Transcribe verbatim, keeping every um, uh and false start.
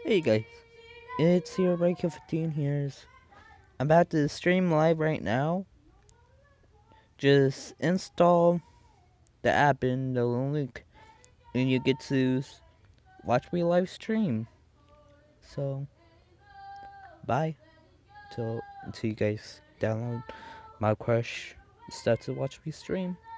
Hey guys, it's here Breaker fifteen here. I'm about to stream live right now. Just install the app in the link and you get to watch me live stream. So, bye. Till until you guys download my crush stuff to watch me stream.